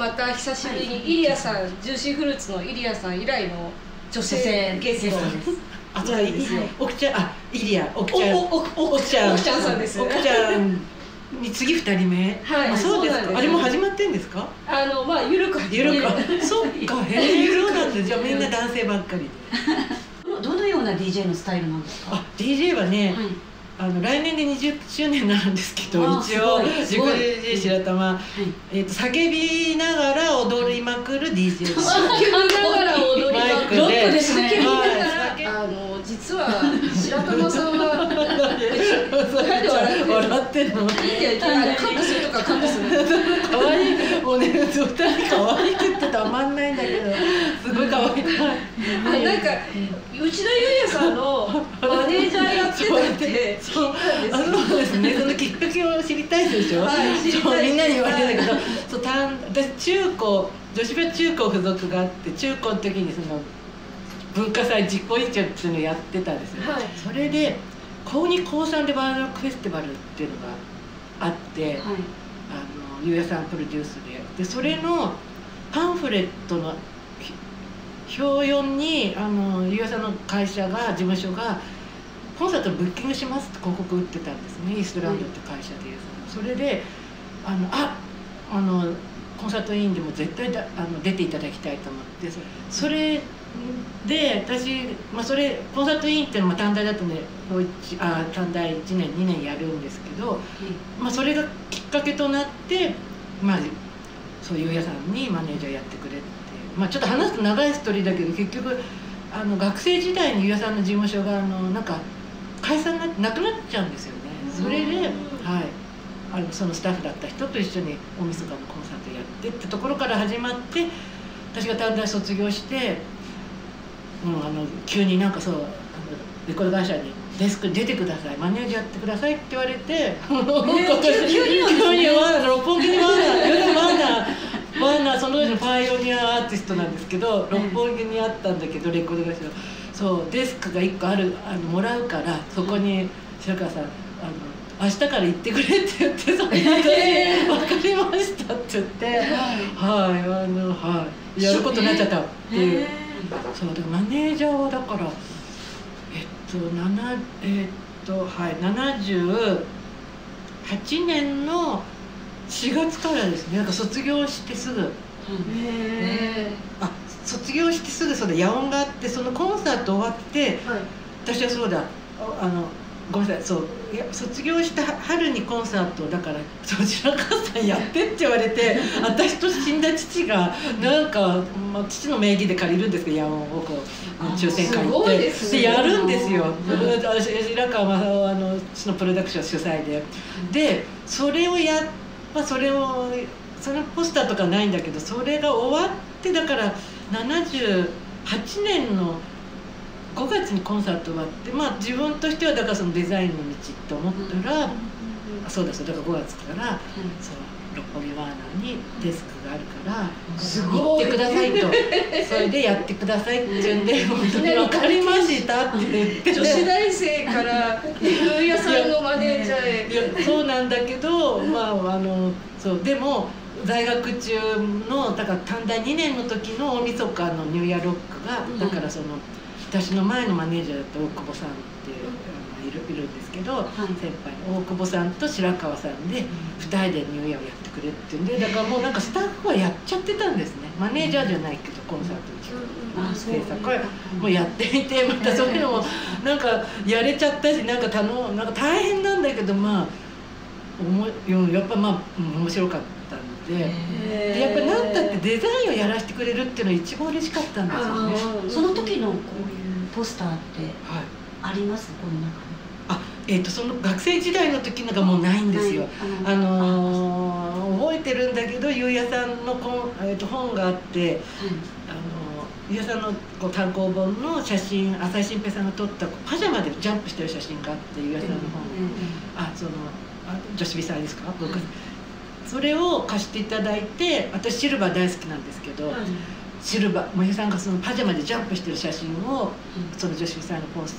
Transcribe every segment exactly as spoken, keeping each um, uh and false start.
また久しぶりにイリアさん、ジューシーフルーツのイリアさん以来の女性ゲストです。 あ、そうなんですよ。奥ちゃん、あ、イリア、奥ちゃん、 奥ちゃん、奥ちゃんさんです。 奥ちゃんに次二人目。 はい、 そうですか。あれも始まってんですか？ あの、まあ、ゆるく始まって。 ゆるく。そうか、へえ、ゆるなんで、じゃあみんな男性ばっかりで。 どのような ディージェー のスタイルなんですか？ あ、ディージェー はね、あの来年でにじゅっしゅうねんになるんですけど、一応ジグジジ白玉、えっと叫びながら踊りまくる ディージェー です。 叫びながら踊りまくる。 ロックですね。 叫びながら、あの実は白玉さんは笑ってんの？ いやいや、カットするとかカットする。 可愛い、もうね、二人可愛くってたまんないんだけど、すごい可愛い。 なんか内田裕也さんのマネージャーやってたって。 そう、あ、そうですね。そのきっかけを知りたいでしょ。はい、知りたい。みんなに言われるんだけど、そう、たん、私中高、女子部中高付属があって、中高の時にその文化祭実行委員長っていうのをやってたんですよ。はい、それで高に高さんでバードロックフェスティバルっていうのがあって、はい、あのゆうやさんプロデュースで、でそれのパンフレットの表よんにあのゆうやさんの会社が事務所がコンサートブッキングしますって広告打ってたんですね。イーストランドって会社でいう、それであのああのコンサート委員でも絶対だあの出ていただきたいと思って、それで私、まあ、それコンサート委員っていうのは短大だとね、あ短大いちねんにねんやるんですけど、うん、まあそれがきっかけとなって、まあ、そういう屋さんにマネージャーやってくれって、まあ、ちょっと話すと長いストーリーだけど、結局あの学生時代にゆうやさんの事務所があのなんか解散がなくなっちゃうんですよね。それで、はい、あのそのスタッフだった人と一緒に大晦日のコンサートやってってところから始まって、私が短大卒業して、うん、あの急になんかそうあのレコード会社に「デスクに出てください、マネージャーやってください」って言われて、えー、急に急にワーナー六本木にワーナーワーナーワーナーその時のパイオニアアーティストなんですけど、六本木にあったんだけどレコード会社のそうデスクがいっこあるあのもらうから、そこに白川さんあの明日から行ってくれって言って、それで「分かりました」って言ってはいあのはいやることになっちゃったっていう。そうでマネージャーはだからえっと7えっとはいななじゅうはちねんのしがつからですね。なんか卒業してすぐ、へえ、あ卒業してすぐそうだ野音があって、そのコンサート終わって、はい、私はそうだあのごめんなさい、そういや卒業した春にコンサートだから「そちらかさんやって」って言われて私と死んだ父がなんか、まあ、父の名義で借りるんですけど、野音をこう抽選会行ってでやるんですよ。白川正夫あのそのプロダクション主催で、でそれをやっぱそれをそのポスターとかないんだけど、それが終わってだからななじゅうはちねんのごがつにコンサート終わって、まあ自分としてはだからそのデザインの道って思ったら、うん、あそうだそうだからごがつから、うん、そう六本木ワーナーにデスクがあるから「すごい行ってください」と「それでやってください」って言うんで「本当に分かりました」って言って女子大生からゆうやさんのマネージャーへ。 いやそうなんだけど、まああのそうでも在学中のだから短大にねんの時の大晦日のニューイヤーロックが、うん、だからその。私の前のマネージャーだった大久保さんってい る, いるんですけど、はい、先輩の大久保さんと白川さんでふたりでニューイヤーをやってくれっていうんで、だからもうなんかスタッフはやっちゃってたんですね。マネージャーじゃないけどコンサートに制作はもうやってみて、またそういうのもなんかやれちゃったし、なんかたのなんか大変なんだけど、まあおもやっぱまあ面白かったんで、でやっぱりなんだってデザインをやらせてくれるっていうのが一番嬉しかったんですよね。 その時のこういうポスターってあります？この中に。 あ、えっとその学生時代の時なんかもうないんですよ。あの覚えてるんだけど、ゆうやさんのこえっと本があって、あのゆうやさんのこう単行本の写真、浅井新平さんが撮ったパジャマでジャンプしてる写真があって、ゆうやさんの本、あそのあ女子美祭ですか？僕それを貸していただいて、私シルバー大好きなんですけど。シルバー、もゆさんがそのパジャマでジャンプしてる写真を、うん、その女子美祭のポスター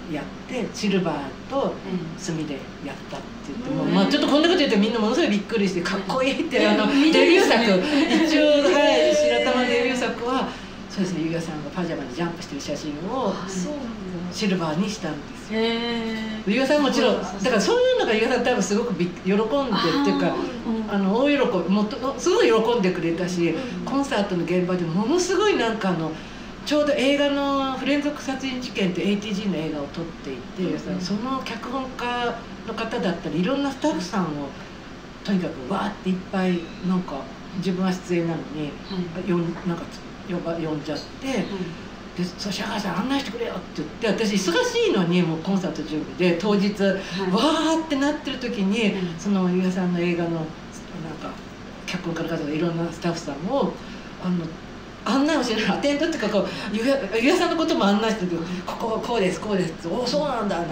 やってシルバーと墨でやったって言っても、まあ、ちょっとこんなこと言ってみんなものすごいびっくりしてかっこいいってあのデビュー作一応、はい、白玉デビュー作はそうですね、ゆうやさんがパジャマにジャンプしてる写真をシルバーにしたんですよ。ゆうやさんもちろんだからそういうのがゆうやさん多分すごくび喜んでっていうかあの大喜びもっとすごい喜んでくれたし、コンサートの現場でものすごいなんかあのちょうど映画の「不連続殺人事件」って エーティージー の映画を撮っていて、うん、その脚本家の方だったりいろんなスタッフさんをとにかくわーっていっぱいなんか自分は出演なのに、うん、よなんか呼ば呼んじゃって、うん、で「そう白川さん案内してくれよ」って言って私忙しいのにもうコンサート準備で当日、はい、わーってなってる時に、うん、そのゆうやさんの映画のなんか脚本家の方がいろんなスタッフさんをあの案内をしないアテンドっていうかこうゆうや、ゆうやさんのことも案内してるけど「ここはこうですこうです」って「おおそうなんだ」なんつって、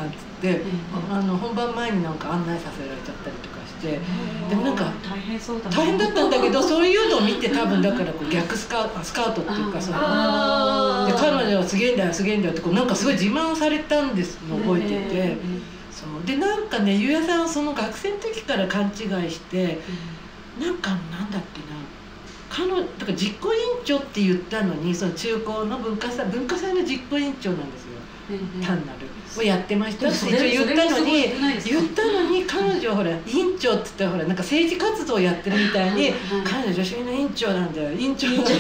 うん、あの本番前になんか案内させられちゃったりとかして、でもなんか大変そうだ、ね、 大変だったんだけどそういうのを見て多分だからこう逆スカスカウトっていうかさで彼女はすげえんだよすげえんだよってこうなんかすごい自慢されたんですの覚えてて、そうでなんかねゆうやさんはその学生の時から勘違いして、なんかなんだっけな彼女だから実行委員長って言ったのにその中高の文化祭文化祭の実行委員長なんですよ、うんうん、単なるをやってましたって一応言ったのに言ったのに彼女はほら委員長って言ったらほらなんか政治活動をやってるみたいに彼女女子の委員長なんだよ委員長なんだよ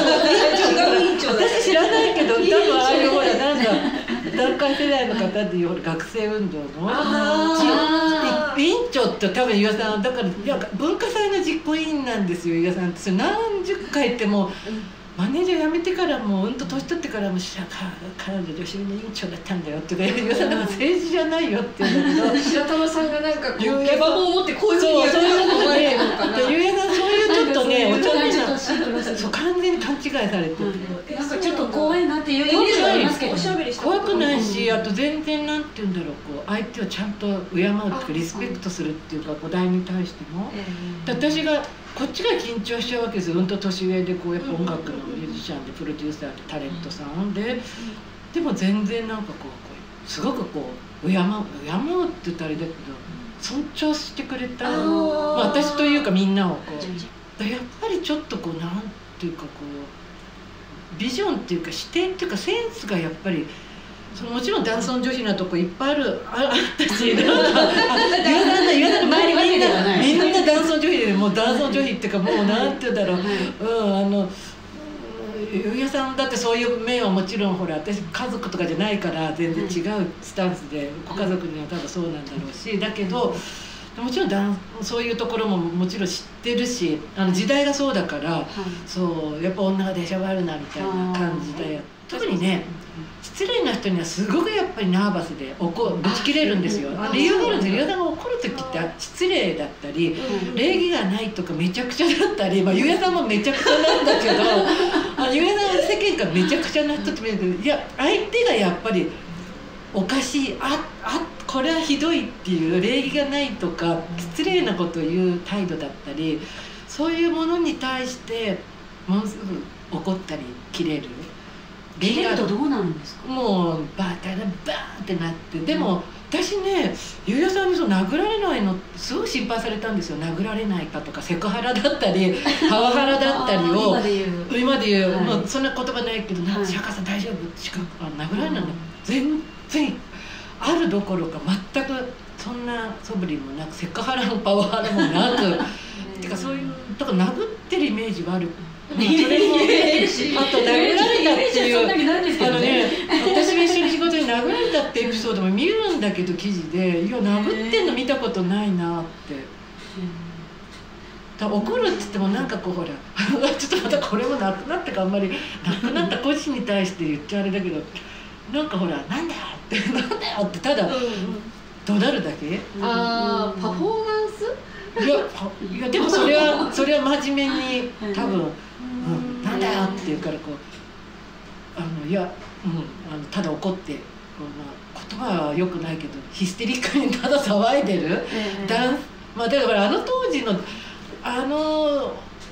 私知らないけど多分ああいうほらなんか団塊世代の方でいう学生運動の委員長って多分ゆうやさんだからいや文化祭の実行委員なんですよゆうやさんって。それ何十回ってもうマネージャー辞めてからもうんと年取ってからも彼女女子の委員長だったんだよって言うからゆうやさんなんか政治じゃないよって言うんだけど白玉さんがなんかこう下馬棒を持ってこういうふうにやってるのがいいのかな。 ゆうやさんそういうちょっとねおちょめなそう完全に勘違いされてて、 なんかちょっと怖いなっていうイメージがありますけど怖くないし、あと全然なんて言うんだろうこう相手をちゃんと敬うっていうかリスペクトするっていうかお題に対しても、私がこっちが緊張しちゃうわけですよ。うんと年上でこうやっぱ音楽のミュージシャンでプロデューサーでタレントさんで、でも全然なんかこうこうすごくこう敬う敬うって言ったらあれだけど尊重してくれた、まあ、私というかみんなをこうやっぱりちょっとこうなんていうかこうビジョンっていうか視点っていうかセンスがやっぱり。そのもちろん男尊女卑なとこいっぱいある あ, あったし、なんかゆうやさんのゆうやさんの周りみんなみんな男尊女卑でもう男尊女卑っていうかもうなんて言うんだろう、うんあのゆうやさんだってそういう面はもちろんほら私家族とかじゃないから全然違うスタンスでご家族には多分そうなんだろうし、だけどもちろんだそういうところももちろん知ってるしあの時代がそうだから、そうやっぱ女が出しゃばるなみたいな感じで特にね失礼な人にはすごくやっぱりナーバスで怒ぶち切れるんですよ。理由があるんですよ。ゆうやさんが怒る時って失礼だったり礼儀がないとかめちゃくちゃだったり、まあ、ゆうやさんもめちゃくちゃなんだけどあゆうやさんは世間からめちゃくちゃな人って見えるけどいや相手がやっぱりおかしいああこれはひどいっていう礼儀がないとか失礼なことを言う態度だったりそういうものに対してものすごく怒ったり切れる。 切れるとどうなるんですか？ もうバタラバーンってなって、でも私ねゆうやさんにそう殴られないのすごい心配されたんですよ。殴られないかとかセクハラだったりパワハラだったりを今で言う今で言う、 はい、 もうそんな言葉ないけど「はい、白川さん大丈夫?」しか殴られないの、うん、全然あるどころか全くそんな素振りもなくセクハラもパワハラもなくてかそういうだから殴ってるイメージはある。それもあと殴られたっていうあのね私が一緒に仕事に殴られたってエピソードも見るんだけど記事でいや殴ってんの見たことないなって。だ怒るって言ってもなんかこうほらちょっとまたこれもなくなってかあんまりなくなった個人に対して言っちゃあれだけどなんかほらなんだよってなんだよってただ怒鳴るだけ。 ああパフォーマンスいやいやでもそれはそれは真面目に多分、うん、なんだよって言うからこうあのいや、うん、あのただ怒ってこう、まあ、言葉は良くないけどヒステリックにただ騒いでる、えー、ダンまあだからあの当時のあの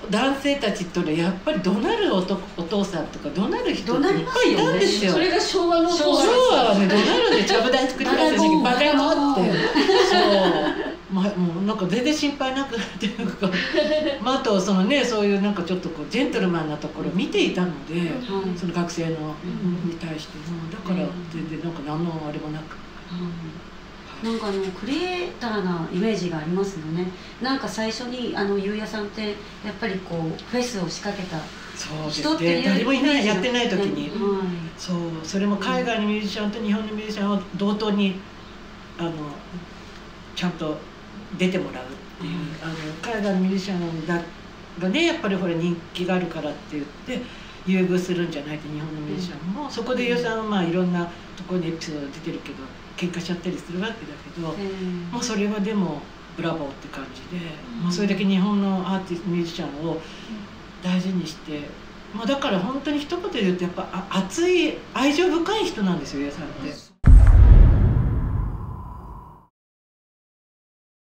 男性たちとねやっぱり怒鳴る お, とお父さんとか怒鳴る人っていっぱいいたんですよ。 それが昭和の昭和はね怒鳴るんでちゃぶ台作りましたしバカ野郎ってそうまあ、もうなんか全然心配なくっていうか、まあ、あとそのねそういうなんかちょっとこうジェントルマンなところを見ていたので、うん、その学生の、うん、に対してもだから全然なんか何のあれもなく、 うん、なんかあのクリエイターなイメージがありますよね。なんか最初にあのゆうやさんってやっぱりこうフェスを仕掛けた人っていう誰もいないやってない時に、 はい、 そうそれも海外のミュージシャンと日本のミュージシャンを同等にあのちゃんと出てもらうっていう、うん、あの海外のミュージシャンががねやっぱりほら人気があるからって言って優遇するんじゃないと日本のミュージシャンも、うん、そこでゆうさんはまあいろんなところにエピソード出てるけど喧嘩しちゃったりするわけだけど、うん、もうそれはでもブラボーって感じで、うん、もうそれだけ日本のアーティストミュージシャンを大事にして、まあ、だから本当に一言で言うとやっぱ熱い愛情深い人なんですよゆうさんって。